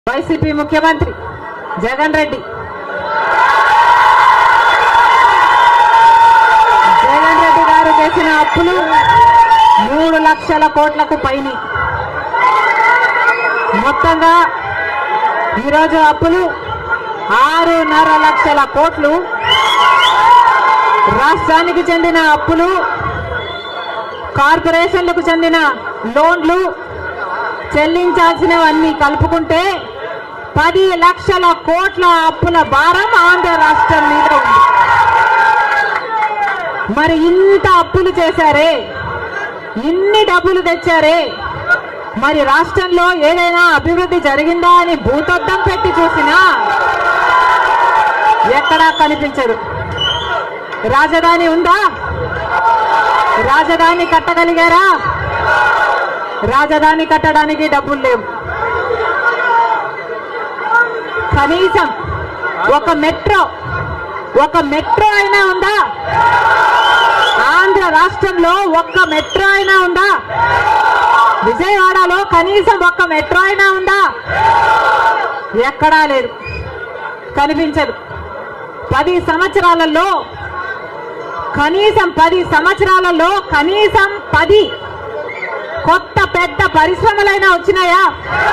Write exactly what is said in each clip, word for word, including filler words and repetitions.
YCP ముఖ్యమంత్రి జగన్ రెడ్డి జగన్ రెడ్డి గారు చేసిన అప్పులు మూడు లక్షల కోట్లకు పైన మొత్తంగా ఈరోజు అప్పులు ఆరున్నర లక్షల కోట్లు రాష్ట్రానికి చెందిన అప్పులు కార్పొరేషన్లకు చెందిన లోన్లు చెల్లించాల్సినవన్నీ కలుపుకుంటే పది లక్షల కోట్ల అప్పుల భారం ఆంధ్ర రాష్ట్రం మీద ఉంది. మరి ఇంత అప్పులు చేశారే, ఇన్ని డబ్బులు తెచ్చారే, మరి రాష్ట్రంలో ఏదైనా అభివృద్ధి జరిగిందా అని భూతద్దం పెట్టి చూసినా ఎక్కడా కనిపించదు. రాజధాని ఉందా? రాజధాని కట్టగలిగారా? రాజధాని కట్టడానికి డబ్బులు లేవు. కనీసం ఒక మెట్రో ఒక మెట్రో అయినా ఉందా? ఆంధ్ర రాష్ట్రంలో ఒక్క మెట్రో అయినా ఉందా? విజయవాడలో కనీసం ఒక్క మెట్రో అయినా ఉందా? ఎక్కడా లేదు, కనిపించదు. పది సంవత్సరాలలో కనీసం పది సంవత్సరాలలో కనీసం పది కొత్త పెద్ద పరిశ్రమలైనా వచ్చినాయా?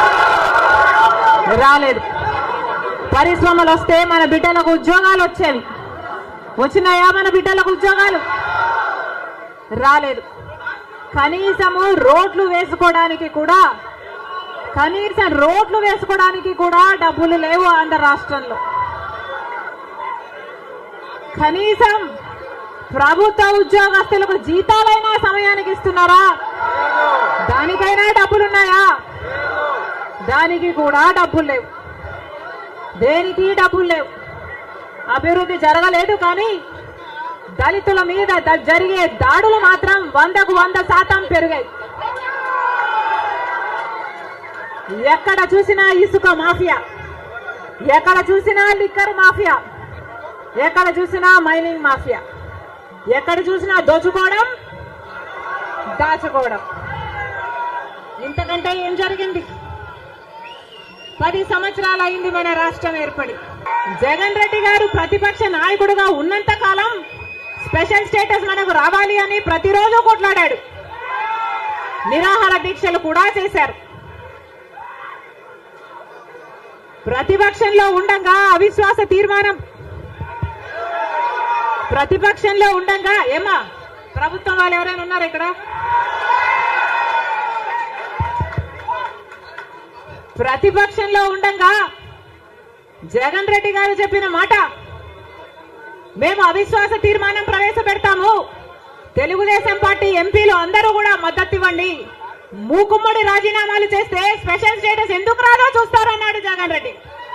రాలేదు. పరిశ్రమలు వస్తే మన బిడ్డలకు ఉద్యోగాలు వచ్చేవి. వచ్చినాయా మన బిడ్డలకు ఉద్యోగాలు? రాలేదు. కనీసము రోడ్లు వేసుకోవడానికి కూడా కనీసం రోడ్లు వేసుకోవడానికి కూడా డబ్బులు లేవు ఆంధ్ర రాష్ట్రంలో. కనీసం ప్రభుత్వ ఉద్యోగస్తులకు జీతాలైనా సమయానికి ఇస్తున్నారా? దానికైనా డబ్బులున్నాయా? దానికి కూడా డబ్బులు లేవు. దేనికి డబ్బులు లేవు. అభివృద్ధి జరగలేదు, కానీ దళితుల మీద జరిగే దాడులు మాత్రం వందకు వంద శాతం పెరిగాయి. ఎక్కడ చూసినా ఇసుక మాఫియా, ఎక్కడ చూసినా లిక్కర్ మాఫియా, ఎక్కడ చూసినా మైనింగ్ మాఫియా, ఎక్కడ చూసినా దోచుకోవడం, దాచుకోవడం. ఇంతకంటే ఏం జరిగింది? పది సంవత్సరాలు అయింది మన రాష్ట్రం ఏర్పడి. జగన్ రెడ్డి గారు ప్రతిపక్ష నాయకుడుగా ఉన్నంత కాలం స్పెషల్ స్టేటస్ మనకు రావాలి అని ప్రతిరోజు కొట్లాడాడు. నిరాహార దీక్షలు కూడా చేశారు. ప్రతిపక్షంలో ఉండగా అవిశ్వాస తీర్మానం ప్రతిపక్షంలో ఉండగా ఏమా ప్రభుత్వం వాళ్ళు ఎవరైనా ఉన్నారు ఇక్కడ? ప్రతిపక్షంలో ఉండగా జగన్ రెడ్డి గారు చెప్పిన మాట, మేము అవిశ్వాస తీర్మానం ప్రవేశపెడతాము, తెలుగుదేశం పార్టీ ఎంపీలు అందరూ కూడా మద్దతు ఇవ్వండి, మూకుమ్మడి రాజీనామాలు చేస్తే స్పెషల్ స్టేటస్ ఎందుకు రాదో చూస్తారన్నాడు జగన్ రెడ్డి.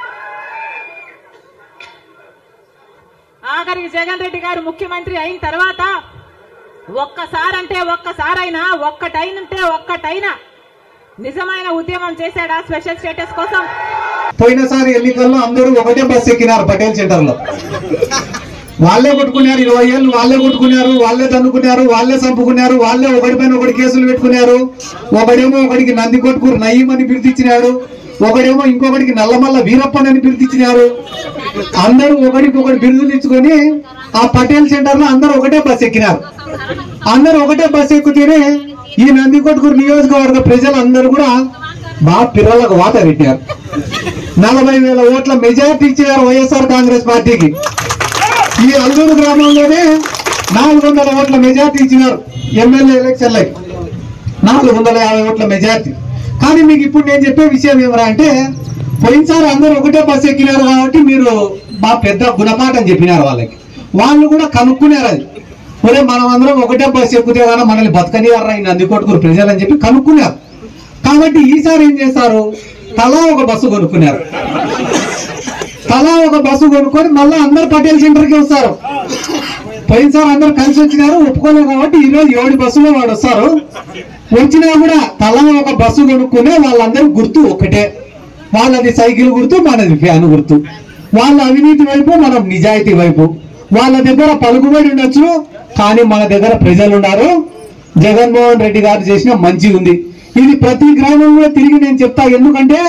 ఆఖరికి జగన్ రెడ్డి గారు ముఖ్యమంత్రి అయిన తర్వాత ఒక్కసారంటే ఒక్కసారైనా ఒక్కటైనంటే ఒక్కటైనా నిజమైన ఉద్యమం చేశాడా స్పెషల్ స్టేటస్ కోసం? పోయినసారి ఎన్నికల్లో అందరూ ఒకటే బస్సు ఎక్కినారు పటేల్ సెంటర్ లో. వాళ్ళే కొట్టుకున్నారు, ఇరవై ఏళ్ళు వాళ్ళే కొట్టుకున్నారు, వాళ్ళే తన్నుకున్నారు, వాళ్ళే చంపుకున్నారు, వాళ్ళే ఒకటి పైన ఒకటి కేసులు పెట్టుకున్నారు. ఒకడేమో ఒకడికి నంది కొట్టుకురు నయీం అని పిలిచిచ్చినాడు, ఒకడేమో ఇంకొకటికి నల్లమల్ల వీరప్పన్ అని పిలిచిచ్చినారు. అందరూ ఒకడికి ఒకటి బిరుదులు ఇచ్చుకొని ఆ పటేల్ సెంటర్ లో అందరూ ఒకటే బస్సు ఎక్కినారు. అందరూ ఒకటే బస్సు ఎక్కుతేనే ఈ నంది కొట్టుకురు నియోజకవర్గ ప్రజలందరూ కూడా బాగా పిల్లలకు వాత పెట్టారు. నలభై వేల ఓట్ల మెజార్టీ ఇచ్చినారు వైఎస్ఆర్ కాంగ్రెస్ పార్టీకి. ఈ అల్లూరు గ్రామంలోనే నాలుగు వందల ఓట్ల మెజార్టీ ఇచ్చినారు ఎమ్మెల్యే ఎలక్షన్లకి, నాలుగు వందల యాభై ఓట్ల మెజార్టీ. కానీ మీకు ఇప్పుడు నేను చెప్పే విషయం ఏమరా అంటే, పోయినసారి అందరూ ఒకటే బస్సు ఎక్కినారు కాబట్టి మీరు మా పెద్ద గుణపాఠం చెప్పినారు వాళ్ళకి. వాళ్ళు కూడా కనుక్కున్నారు, అది ఒరే మనం అందరం ఒకటే బస్సు ఎక్కుతే కానీ మనల్ని బతకనివారా ఈ నంది కొట్టుకురు ప్రజలు అని చెప్పి కనుక్కున్నారు. కాబట్టి ఈసారి ఏం చేస్తారు, తలా ఒక బస్సు కొనుక్కున్నారు. తలా ఒక బస్సు కొనుక్కొని మళ్ళీ అందరు పటేల్ సెంటర్కి వస్తారు. పోయినసారి అందరు కలిసి వచ్చినారు, ఒప్పుకోలేదు కాబట్టి ఈరోజు ఏడు బస్సులో వాడు వస్తారు. వచ్చినా కూడా తలా ఒక బస్సు కొనుక్కునే వాళ్ళందరూ గుర్తు ఒకటే. వాళ్ళది సైకిల్ గుర్తు, మనది ఫ్యాన్ గుర్తు. వాళ్ళ అవినీతి వైపు, మనం నిజాయితీ వైపు. వాళ్ళ దగ్గర పలుకుబడి ఉండొచ్చు, కానీ మన దగ్గర ప్రజలు ఉన్నారు. జగన్మోహన్ రెడ్డి గారు చేసిన మంచి ఉంది. ఇది ప్రతి గ్రామంలో తిరిగి నేను చెప్తా. ఎందుకంటే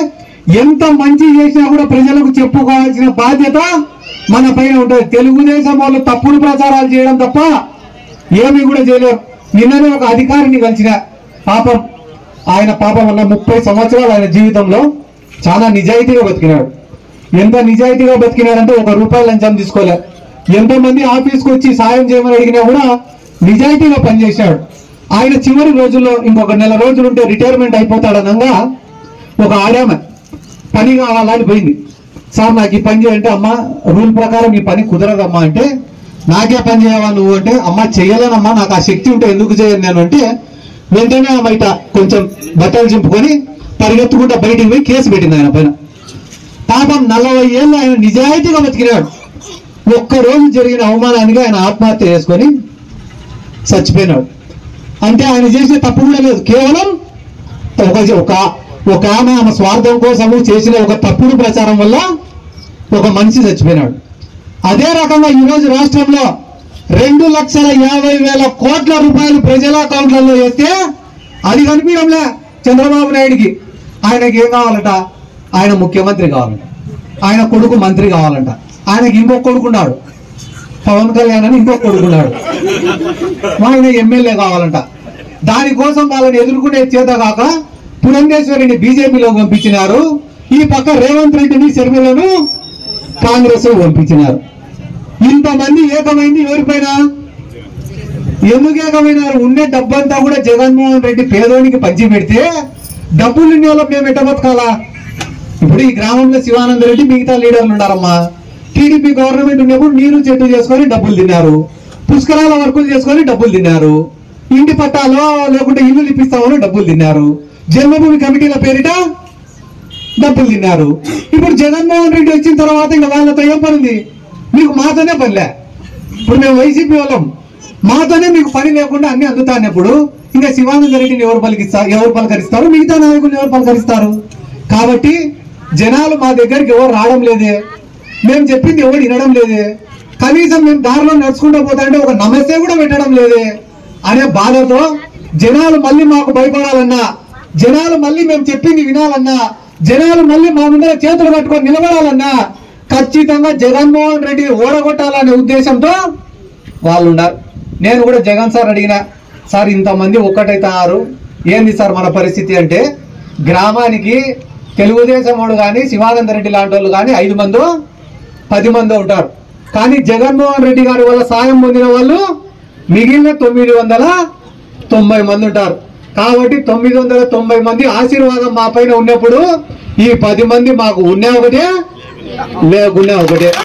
ఎంత మంచి చేసినా కూడా ప్రజలకు చెప్పుకోవాల్సిన బాధ్యత మన పైన ఉంటుంది. తెలుగుదేశం వాళ్ళు తప్పుడు ప్రచారాలు చేయడం తప్ప ఏమీ కూడా చేయలేరు. నిన్ననే ఒక అధికారిని కలిసిన, పాపం ఆయన పాపం వల్ల ముప్పై సంవత్సరాలు ఆయన జీవితంలో చాలా నిజాయితీగా బతికినాడు. ఎంత నిజాయితీగా బతికినాడంటే ఒక రూపాయి లంచం తీసుకోలే. ఎంతో మంది ఆఫీస్కి వచ్చి సాయం చేయమని అడిగినా కూడా నిజాయితీగా పనిచేశాడు. ఆయన చివరి రోజుల్లో ఇంకొక నెల రోజులు ఉంటే రిటైర్మెంట్ అయిపోతాడనగా ఒక ఆడామె పని కావాలని పోయింది. సార్ నాకు ఈ పని చేయాలంటే, అమ్మ రూల్ ప్రకారం ఈ పని కుదరదమ్మా అంటే, నాకే పని చేయవా నువ్వు అంటే, అమ్మ చెయ్యలేనమ్మా నాకు ఆ శక్తి ఉంటే ఎందుకు చేయను నేను అంటే, వెంటనే ఆ బయట కొంచెం బట్టలు చింపుకొని పరిగెత్తుకుంటా బయటికి పోయి కేసు పెట్టింది ఆయన పైన. పాపం నలభై ఏళ్ళు ఆయన నిజాయితీగా బతికినాడు. ఒక్కరోజు జరిగిన అవమానానికి ఆయన ఆత్మహత్య చేసుకొని చచ్చిపోయినాడు. అంటే ఆయన చేసిన తప్పు కూడా లేదు, కేవలం ఒక ఒక ఒక ఆమె ఆమె స్వార్థం కోసము చేసిన ఒక తప్పుడు ప్రచారం వల్ల ఒక మనిషి చచ్చిపోయినాడు. అదే రకంగా ఈరోజు రాష్ట్రంలో రెండు లక్షల యాభై వేల కోట్ల రూపాయలు ప్రజల అకౌంట్లలో వేస్తే అది కనిపించడంలే చంద్రబాబు నాయుడికి. ఆయనకి ఏం కావాలట? ఆయన ముఖ్యమంత్రి కావాలంట, ఆయన కొడుకు మంత్రి కావాలంట, ఆయనకి ఇంకొక కొడుకున్నాడు పవన్ కళ్యాణ్ అని, ఇంకొక కొడుకున్నాడు, ఆయన ఎమ్మెల్యే కావాలంట. దానికోసం వాళ్ళని ఎదుర్కొనే చేత కాక పురంధేశ్వరిని బీజేపీలో పంపించినారు. ఈ పక్క రేవంత్ రెడ్డిని షర్మిలను కాంగ్రెస్ పంపించినారు. ఇంతమంది ఏకమైంది ఎవరిపైన? ఎందుకు ఏకమైనారు? ఉండే డబ్బంతా కూడా జగన్మోహన్ రెడ్డి పేదోనికి పంచి పెడితే డబ్బులు ఉన్న వాళ్ళం మేము ఎట్ట బతకాలా? ఇప్పుడు ఈ గ్రామంలో శివానంద రెడ్డి మిగతా లీడర్లు ఉన్నారమ్మా. టీడీపీ గవర్నమెంట్ ఉన్నప్పుడు నీరు చెట్టు చేసుకొని డబ్బులు తిన్నారు, పుష్కరాల వర్కులు చేసుకొని డబ్బులు తిన్నారు, ఇంటి పట్టాలో లేకుంటే ఇల్లు ఇప్పిస్తామని డబ్బులు తిన్నారు, జన్మభూమి కమిటీల పేరిట డబ్బులు తిన్నారు. ఇప్పుడు జగన్మోహన్ రెడ్డి వచ్చిన తర్వాత ఇంకా వాళ్ళతో ఏం పనింది? మీకు మాతోనే పనిలే. ఇప్పుడు మేము వైసీపీ వాళ్ళం, మాతోనే మీకు పని లేకుండా అన్ని అందుతానప్పుడు ఇంకా శివానంద రెడ్డిని ఎవరు పలికిస్తారు? ఎవరు పలకరిస్తారు? మిగతా నాయకులు ఎవరు పలకరిస్తారు? కాబట్టి జనాలు మా దగ్గరికి ఎవరు రావడం లేదే, మేము చెప్పింది ఎవరు వినడం లేదే, కనీసం మేము దారిలో నడుచుకుంటూ పోతాంటే ఒక నమస్తే కూడా పెట్టడం లేదే అనే బాధతో జనాలు మళ్ళీ మాకు భయపడాలన్నా, జనాలు మళ్ళీ మేము చెప్పింది వినాలన్నా, జనాలు మళ్ళీ మా ముందర చేతులు పట్టుకొని నిలబడాలన్నా ఖచ్చితంగా జగన్మోహన్ రెడ్డి ఓడగొట్టాలనే ఉద్దేశంతో వాళ్ళు ఉన్నారు. నేను కూడా జగన్ సార్ అడిగిన, సార్ ఇంతమంది ఒక్కటైతున్నారు ఏంది సార్ మన పరిస్థితి అంటే, గ్రామానికి తెలుగుదేశం వాడు కానీ శివానంద రెడ్డి లాంటి వాళ్ళు కానీ ఐదు మందో పది మందో ఉంటారు. కానీ జగన్మోహన్ రెడ్డి గారి వల్ల సాయం పొందిన వాళ్ళు మిగిలిన తొమ్మిది వందల తొంభై మంది ఉంటారు. కాబట్టి తొమ్మిది వందల తొంభై మంది ఆశీర్వాదం మా పైన ఉన్నప్పుడు ఈ పది మంది మాకు ఉన్నా ఒకటే లేకున్నా ఒకటే.